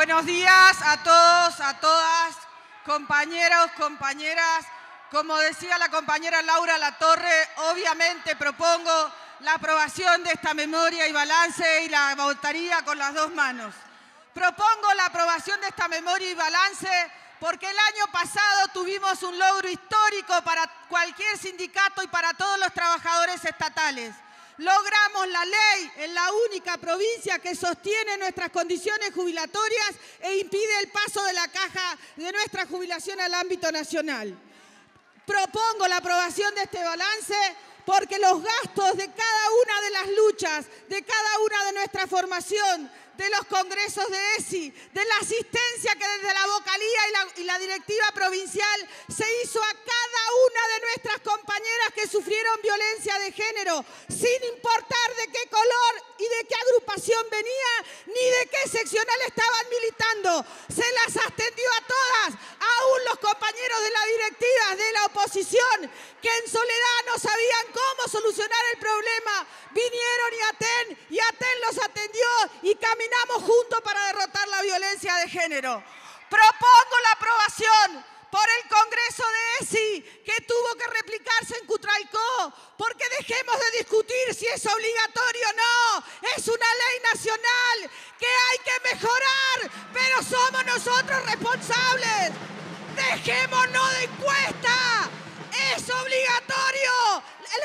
Buenos días a todos, a todas, compañeros, compañeras. Como decía la compañera Laura Latorre, obviamente propongo la aprobación de esta memoria y balance y la votaría con las dos manos. Propongo la aprobación de esta memoria y balance porque el año pasado tuvimos un logro histórico para cualquier sindicato y para todos los trabajadores estatales. Logramos la ley en la única provincia que sostiene nuestras condiciones jubilatorias e impide el paso de la caja de nuestra jubilación al ámbito nacional. Propongo la aprobación de este balance porque los gastos de cada una de las luchas, de cada una de nuestra formación, de los congresos de ESI, de la asistencia que desde la vocalía y la directiva provincial se hizo a cada una de nuestras compañeras que sufrieron violencia de género, sin importar de qué color y de qué agrupación venía, ni de qué seccional estaban militando. Se las atendió a todas, aún los compañeros de la directiva de la oposición, que en soledad no sabían cómo solucionar el problema, vinieron y ATEN los atendió y caminamos juntos para derrotar la violencia de género. Propongo la aprobación por el Congreso de ESI, que tuvo que replicarse en Cutralcó, porque dejemos de discutir si es obligatorio o no. Es una ley nacional que hay que mejorar, pero somos nosotros responsables. Dejémonos de encuesta. Es obligatorio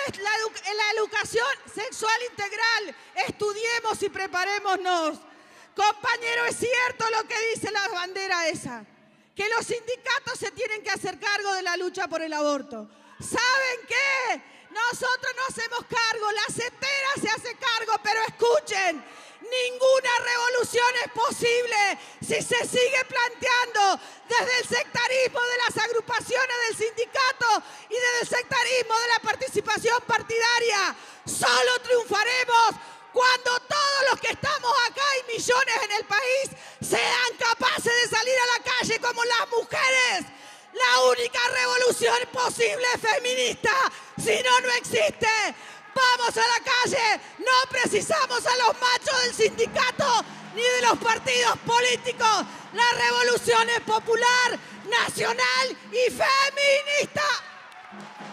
la educación sexual integral. Estudiemos y preparémonos. Compañero, es cierto lo que dice la bandera esa, que los sindicatos se tienen que hacer cargo de la lucha por el aborto. ¿Saben qué? Nosotros no hacemos cargo, la CETERA se hace cargo, pero escuchen, ninguna revolución es posible si se sigue planteando desde el sectarismo de las agrupaciones del sindicato y desde el sectarismo de la participación partidaria. Solo triunfaremos cuando todos los que estamos acá y millones en el país sean capaces de salir a la calle como las mujeres. La única revolución posible es feminista, si no, no existe. Vamos a la calle, no precisamos a los machos del sindicato ni de los partidos políticos. La revolución es popular, nacional y feminista.